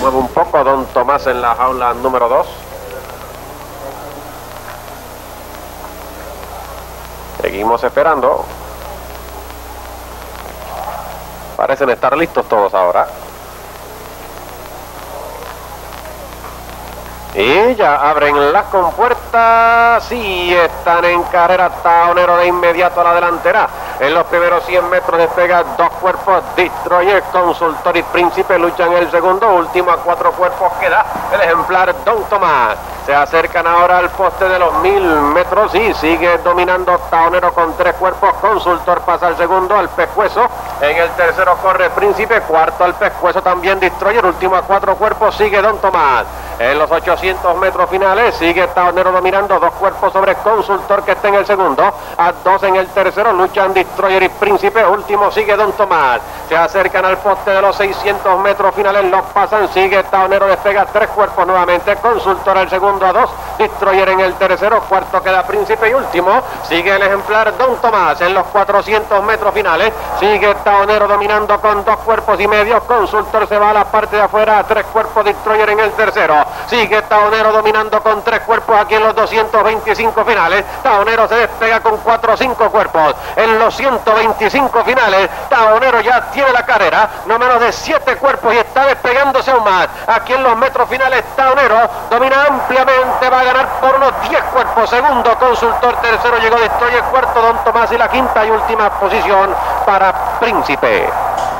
mueve un poco Don Tomás en la jaula número 2. Seguimos esperando. Parecen estar listos todos ahora. Y ya abren las compuertas y están en carrera. Taonero de inmediato a la delantera. En los primeros 100 metros despega dos cuerpos. Destroyer, Consultor y Príncipe luchan el segundo. Último a 4 cuerpos queda el ejemplar Don Tomás. Se acercan ahora al poste de los 1000 metros y sigue dominando Taonero con 3 cuerpos. Consultor pasa al segundo, al Pescuezo. En el tercero corre Príncipe, cuarto al Pescuezo también Destroyer. Último a 4 cuerpos sigue Don Tomás. En los 800 metros finales sigue Taonero dominando 2 cuerpos sobre Consultor, que está en el segundo. A 2 en el tercero luchan Destroyer y Príncipe. Último sigue Don Tomás. Se acercan al poste de los 600 metros finales, los pasan, sigue Taonero, despega 3 cuerpos nuevamente. Consultor al segundo a 2, Destroyer en el tercero, cuarto queda Príncipe y último sigue el ejemplar Don Tomás. En los 400 metros finales sigue Taonero dominando con 2 cuerpos y medio. Consultor se va a la parte de afuera a 3 cuerpos. Destroyer en el tercero. Sigue Taonero dominando con 3 cuerpos aquí en los 225 finales. Taonero se despega con 4 o 5 cuerpos. En los 125 finales, Taonero ya tiene la carrera, no menos de 7 cuerpos y está despegándose aún más. Aquí en los metros finales, Taonero domina ampliamente, va a ganar por unos 10 cuerpos. Segundo, Consultor, tercero llegó Destroyer, cuarto Don Tomás y la quinta y última posición para Príncipe.